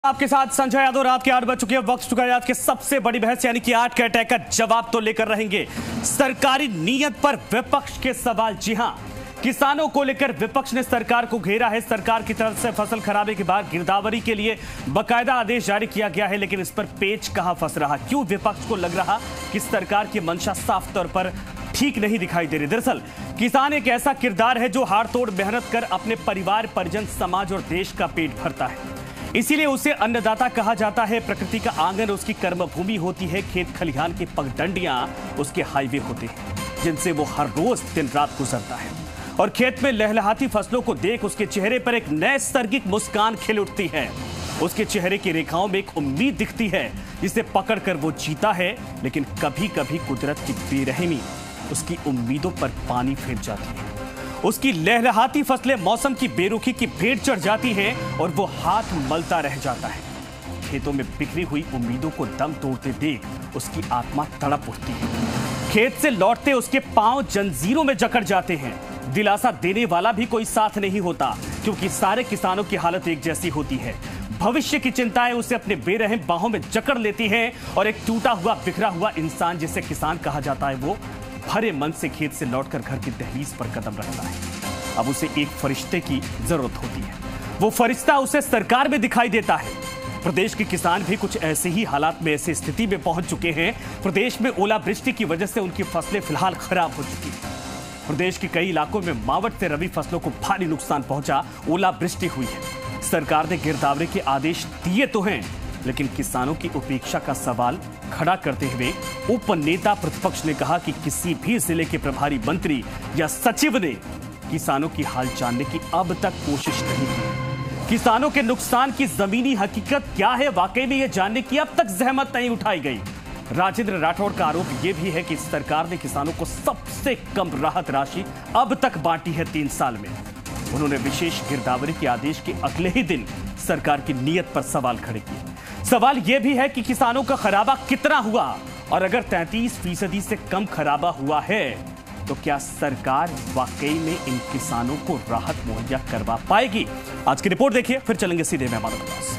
आपके साथ संजय यादव। रात के 8 बज चुके हैं, वक्त चुका है आज के सबसे बड़ी बहस यानी कि 8 के अटैक का जवाब तो लेकर रहेंगे। सरकारी नीयत पर विपक्ष के सवाल। जी हां, किसानों को लेकर विपक्ष ने सरकार को घेरा है। सरकार की तरफ से फसल खराबे के बाद गिरदावरी के लिए बकायदा आदेश जारी किया गया है, लेकिन इस पर पेच कहां फंस रहा? क्यों विपक्ष को लग रहा कि सरकार की मंशा साफ तौर पर ठीक नहीं दिखाई दे रही? दरअसल किसान एक ऐसा किरदार है जो हाड़ तोड़ मेहनत कर अपने परिवार, परिजन, समाज और देश का पेट भरता है। इसीलिए उसे अन्नदाता कहा जाता है। प्रकृति का आंगन उसकी कर्मभूमि होती है। खेत खलिहान की पगडंडियां उसके हाईवे होते हैं, जिनसे वो हर रोज दिन रात गुजरता है। और खेत में लहलहाती फसलों को देख उसके चेहरे पर एक नैसर्गिक मुस्कान खिल उठती है। उसके चेहरे की रेखाओं में एक उम्मीद दिखती है, जिसे पकड़कर वो जीता है। लेकिन कभी कभी कुदरत की बेरहमी उसकी उम्मीदों पर पानी फेर जाती है। उसकी लहलहाती फसलें मौसम की बेरुखी की भेंट चढ़ जाती हैं और वो हाथ मलता रह जाता है। खेतों में बिखरी हुई उम्मीदों को दम तोड़ते देख उसकी आत्मा तड़प उठती है। खेत से लौटते उसके पांव जंजीरों में जकड़ जाते हैं। दिलासा देने वाला भी कोई साथ नहीं होता, क्योंकि सारे किसानों की हालत एक जैसी होती है। भविष्य की चिंताएं उसे अपने बेरहम बाहों में जकड़ लेती हैं और एक टूटा हुआ, बिखरा हुआ इंसान, जिसे किसान कहा जाता है, वो भरे मन से खेत से लौटकर घर की दहलीज पर कदम रखता है। अब उसे एक फरिश्ते की जरूरत होती है। वो फरिश्ता उसे सरकार में दिखाई देता है। प्रदेश के किसान भी कुछ ऐसे ही हालात में, ऐसी स्थिति में पहुंच चुके हैं। प्रदेश में ओलावृष्टि की वजह से उनकी फसलें फिलहाल खराब हो चुकी हैं। प्रदेश के कई इलाकों में मावठ से रबी फसलों को भारी नुकसान पहुंचा। ओलावृष्टि हुई है। सरकार ने गिरदावरी के आदेश दिए तो हैं, लेकिन किसानों की उपेक्षा का सवाल खड़ा करते हुए उप नेता प्रतिपक्ष ने कहा कि किसी भी जिले के प्रभारी मंत्री या सचिव ने किसानों की हाल जानने की अब तक कोशिश नहीं की। किसानों के नुकसान की जमीनी हकीकत क्या है, वाकई में यह जानने की अब तक जहमत नहीं उठाई गई। राजेंद्र राठौड़ का आरोप यह भी है कि सरकार ने किसानों को सबसे कम राहत राशि अब तक बांटी है 3 साल में। उन्होंने विशेष गिरदावरी के आदेश के अगले ही दिन सरकार की नीयत पर सवाल खड़े किए। सवाल यह भी है कि किसानों का खराबा कितना हुआ, और अगर 33% से कम खराबा हुआ है तो क्या सरकार वाकई में इन किसानों को राहत मुहैया करवा पाएगी? आज की रिपोर्ट देखिए, फिर चलेंगे सीधे मेहमानों के पास।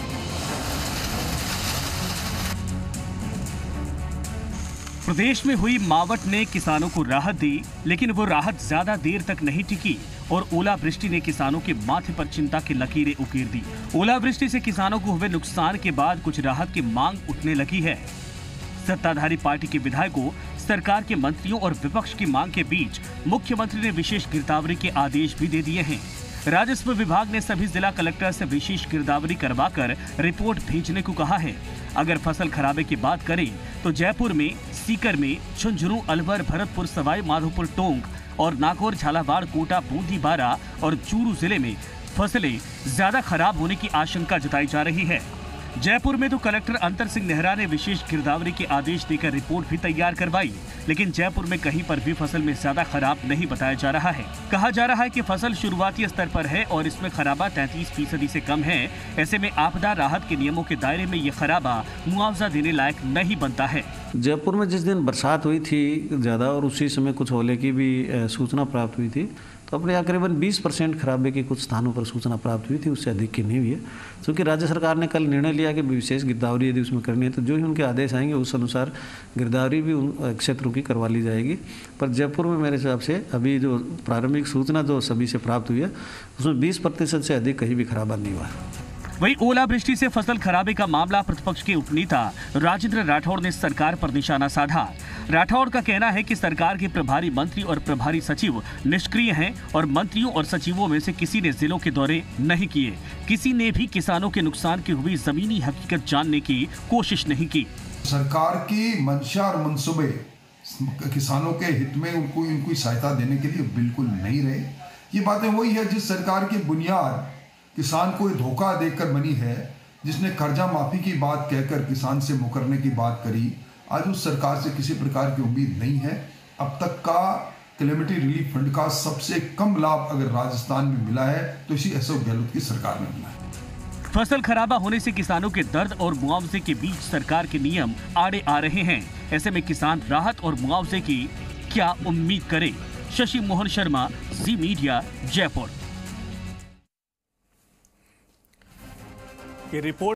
प्रदेश में हुई मावठ ने किसानों को राहत दी, लेकिन वो राहत ज्यादा देर तक नहीं टिकी और ओलावृष्टि ने किसानों के माथे पर चिंता की लकीरें उकेर दी। ओलावृष्टि से किसानों को हुए नुकसान के बाद कुछ राहत की मांग उठने लगी है। सत्ताधारी पार्टी के विधायकों, सरकार के मंत्रियों और विपक्ष की मांग के बीच मुख्यमंत्री ने विशेष गिरदावरी के आदेश भी दे दिए हैं। राजस्व विभाग ने सभी जिला कलेक्टर से विशेष गिरदावरी करवाकर रिपोर्ट भेजने को कहा है। अगर फसल खराबे की बात करें तो जयपुर में, सीकर में, झुंझुनू, अलवर, भरतपुर, सवाई माधोपुर, टोंक और नागौर, झालावाड़, कोटा, बूंदी, बारा और चूरू जिले में फसलें ज्यादा खराब होने की आशंका जताई जा रही है। जयपुर में तो कलेक्टर अंतर सिंह नेहरा ने विशेष गिरदावरी के आदेश देकर रिपोर्ट भी तैयार करवाई, लेकिन जयपुर में कहीं पर भी फसल में ज्यादा खराब नहीं बताया जा रहा है। कहा जा रहा है कि फसल शुरुआती स्तर पर है और इसमें खराबा 33% से कम है। ऐसे में आपदा राहत के नियमों के दायरे में ये खराबा मुआवजा देने लायक नहीं बनता है। जयपुर में जिस दिन बरसात हुई थी ज़्यादा और उसी समय कुछ ओले की भी सूचना प्राप्त हुई थी, तो अपने यहाँ करीबन 20% खराबे की कुछ स्थानों पर सूचना प्राप्त हुई थी। उससे अधिक की नहीं हुई है, क्योंकि राज्य सरकार ने कल निर्णय लिया कि विशेष गिरदावरी यदि उसमें करनी है तो जो ही उनके आदेश आएंगे उस अनुसार गिरदावरी भी उन क्षेत्रों की करवा ली जाएगी। पर जयपुर में मेरे हिसाब से अभी जो प्रारंभिक सूचना जो सभी से प्राप्त हुई है उसमें 20% से अधिक कहीं भी खराबा नहीं हुआ है। वहीं ओलावृष्टि से फसल खराबे का मामला प्रतिपक्ष के उपनेता राजेंद्र राठौड़ ने सरकार पर निशाना साधा। राठौड़ का कहना है कि सरकार के प्रभारी मंत्री और प्रभारी सचिव निष्क्रिय हैं और मंत्रियों और सचिवों में से किसी ने जिलों के दौरे नहीं किए। किसी ने भी किसानों के नुकसान की हुई जमीनी हकीकत जानने की कोशिश नहीं की। सरकार की मंशा और मंसूबे किसानों के हित में उनको सहायता देने के लिए बिल्कुल नहीं रहे। ये बातें वही है जिस सरकार की बुनियाद किसान को धोखा देकर बनी है, जिसने कर्जा माफी की बात कहकर किसान से मुकरने की बात करी। आज उस सरकार से किसी प्रकार की उम्मीद नहीं है। अब तक का कैलेमिटी रिलीफ फंड का सबसे कम लाभ अगर राजस्थान में मिला है तो इसी अशोक गहलोत की सरकार में मिला है। फसल खराबा होने से किसानों के दर्द और मुआवजे के बीच सरकार के नियम आड़े आ रहे हैं। ऐसे में किसान राहत और मुआवजे की क्या उम्मीद करे? शशि मोहन शर्मा, जी मीडिया, जयपुर। रिपोर्ट